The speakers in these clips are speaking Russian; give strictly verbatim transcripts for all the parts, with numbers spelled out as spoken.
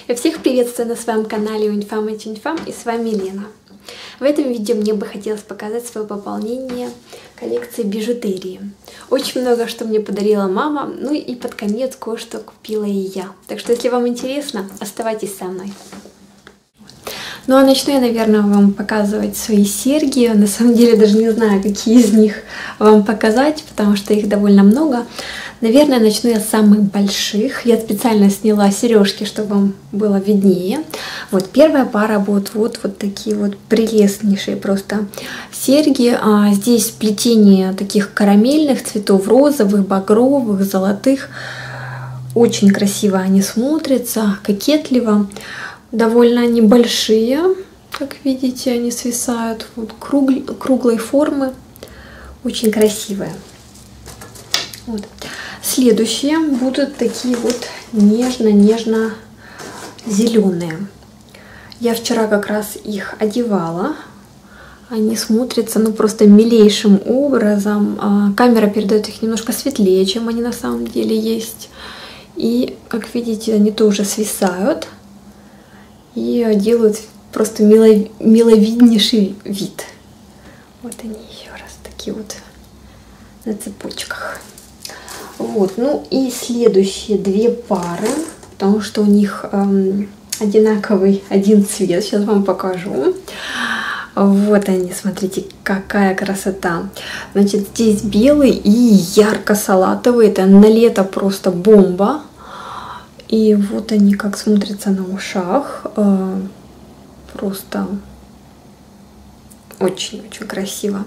Я всех приветствую на своем канале Унифам и Чинфам, и с вами Лена. В этом видео мне бы хотелось показать свое пополнение коллекции бижутерии. Очень много что мне подарила мама, ну и под конец кое-что купила и я. Так что, если вам интересно, оставайтесь со мной. Ну а начну я, наверное, вам показывать свои серьги. На самом деле даже не знаю, какие из них вам показать, потому что их довольно много. Наверное, начну я с самых больших. Я специально сняла сережки, чтобы вам было виднее. Вот первая пара будет вот, вот такие вот прелестнейшие просто серьги. А здесь плетение таких карамельных цветов, розовых, багровых, золотых. Очень красиво они смотрятся, кокетливо. Довольно они большие, как видите, они свисают. Вот круглой, круглой формы. Очень красивые. Вот. Следующие будут такие вот нежно-нежно-зеленые. Я вчера как раз их одевала. Они смотрятся ну просто милейшим образом. Камера передает их немножко светлее, чем они на самом деле есть. И, как видите, они тоже свисают. И делают просто мило, миловиднейший вид. Вот они еще раз такие вот на цепочках. Вот, ну и следующие две пары, потому что у них эм, одинаковый один цвет, сейчас вам покажу. Вот они, смотрите, какая красота. Значит, здесь белый и ярко-салатовый, это на лето просто бомба. И вот они как смотрятся на ушах, э, просто очень-очень красиво.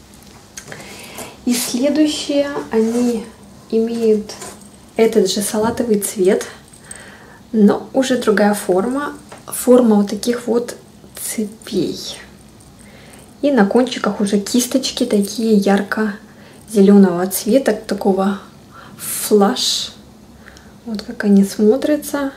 И следующие, они имеют этот же салатовый цвет, но уже другая форма. Форма вот таких вот цепей. И на кончиках уже кисточки такие ярко-зеленого цвета, такого флаш. Вот как они смотрятся.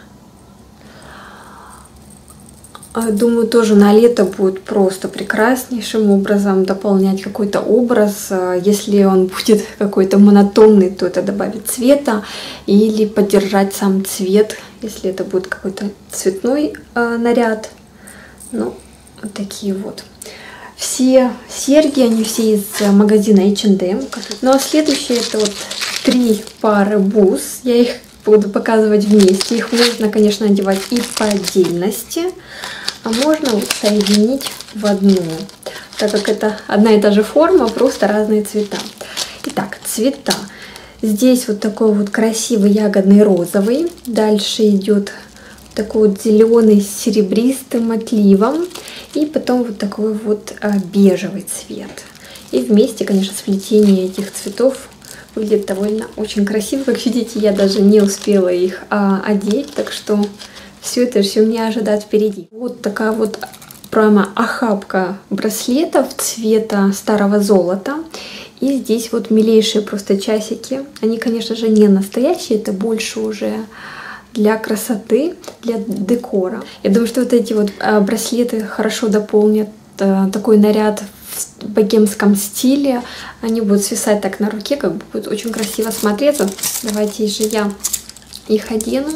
Думаю, тоже на лето будет просто прекраснейшим образом дополнять какой-то образ. Если он будет какой-то монотонный, то это добавит цвета. Или поддержать сам цвет, если это будет какой-то цветной э, наряд. Ну, вот такие вот. Все серьги, они все из магазина эйч энд эм. Ну а следующие это вот три пары бус. Я их буду показывать вместе. Их можно, конечно, одевать и по отдельности, а можно вот соединить в одну, так как это одна и та же форма, просто разные цвета. Итак, цвета. Здесь вот такой вот красивый ягодный розовый. Дальше идет такой вот зеленый с серебристым отливом. И потом вот такой вот а, бежевый цвет. И вместе, конечно, сплетение этих цветов выглядит довольно очень красиво. Как видите, я даже не успела их а, одеть, так что все это все меня ожидает впереди. Вот такая вот прямо охапка браслетов цвета старого золота. И здесь вот милейшие просто часики. Они, конечно же, не настоящие, это больше уже для красоты, для декора. Я думаю, что вот эти вот а, браслеты хорошо дополнят а, такой наряд в богемском стиле. Они будут свисать так на руке, как бы будет очень красиво смотреться. Давайте же я их одену.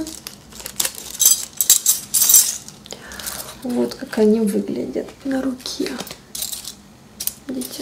Вот как они выглядят на руке. Видите?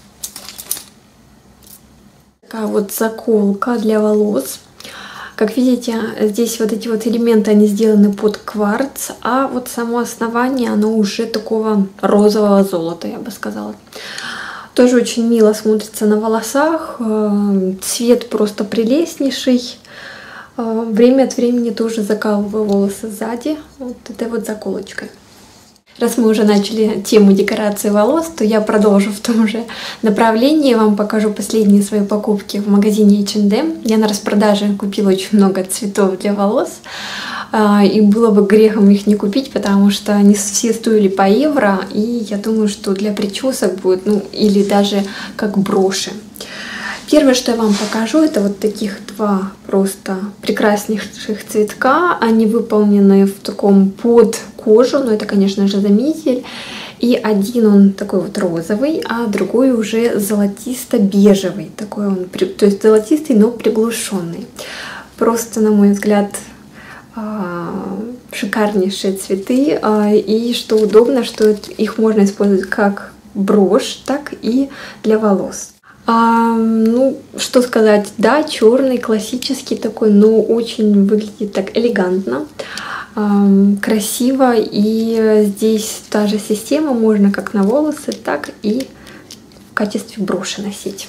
Такая вот заколка для волос. Как видите, здесь вот эти вот элементы, они сделаны под кварц, а вот само основание, оно уже такого розового золота, я бы сказала. Тоже очень мило смотрится на волосах, цвет просто прелестнейший. Время от времени тоже закалываю волосы сзади вот этой вот заколочкой. Раз мы уже начали тему декорации волос, то я продолжу в том же направлении. Вам покажу последние свои покупки в магазине эйч энд эм. Я на распродаже купила очень много цветов для волос. И было бы грехом их не купить, потому что они все стоили по евро. И я думаю, что для причесок будет, ну, или даже как броши. Первое, что я вам покажу, это вот таких два просто прекраснейших цветка. Они выполнены в таком под кожу, но это, конечно же, заменитель. И один он такой вот розовый, а другой уже золотисто-бежевый. Такой он, то есть золотистый, но приглушенный. Просто, на мой взгляд, шикарнейшие цветы. И что удобно, что их можно использовать как брошь, так и для волос. А, ну, что сказать, да, черный, классический такой, но очень выглядит так элегантно, а, красиво. И здесь та же система, можно как на волосы, так и в качестве броши носить.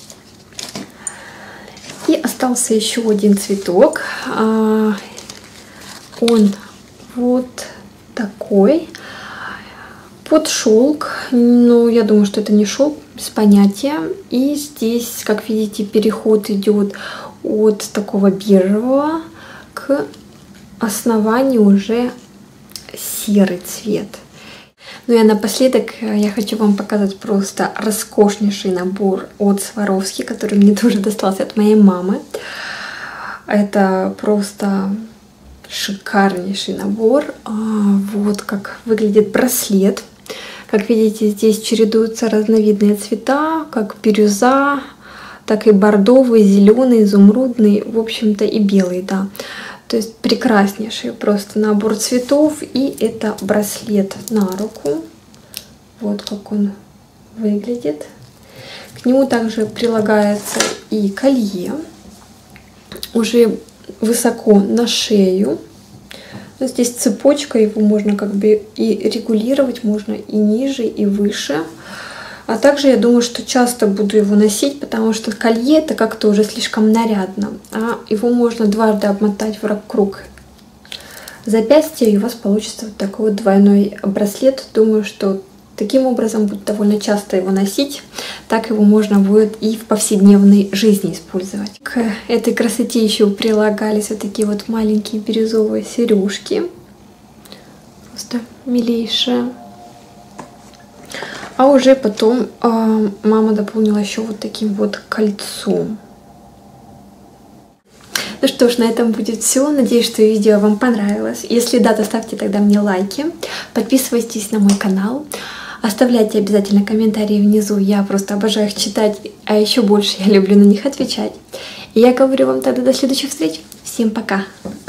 И остался еще один цветок. А, он вот такой. Под шелк, но я думаю, что это не шелк, без понятия. И здесь, как видите, переход идет от такого бежевого к основанию уже серый цвет. Ну и напоследок я хочу вам показать просто роскошнейший набор от Сваровски, который мне тоже достался от моей мамы. Это просто шикарнейший набор. Вот как выглядит браслет. Как видите, здесь чередуются разновидные цвета, как бирюза, так и бордовый, зеленый, изумрудный, в общем-то и белый, да. То есть прекраснейший просто набор цветов. И это браслет на руку. Вот как он выглядит. К нему также прилагается и колье, уже высоко на шею. Здесь цепочка, его можно как бы и регулировать, можно и ниже, и выше. А также я думаю, что часто буду его носить, потому что колье это как-то уже слишком нарядно. А его можно дважды обмотать вокруг запястья, и у вас получится вот такой вот двойной браслет. Думаю, что таким образом буду довольно часто его носить. Так его можно будет и в повседневной жизни использовать. К этой красоте еще прилагались вот такие вот маленькие бирюзовые сережки. Просто милейшие. А уже потом э, мама дополнила еще вот таким вот кольцом. Ну что ж, на этом будет все. Надеюсь, что видео вам понравилось. Если да, то ставьте тогда мне лайки. Подписывайтесь на мой канал. Оставляйте обязательно комментарии внизу, я просто обожаю их читать, а еще больше я люблю на них отвечать. И я говорю вам тогда до следующих встреч. Всем пока!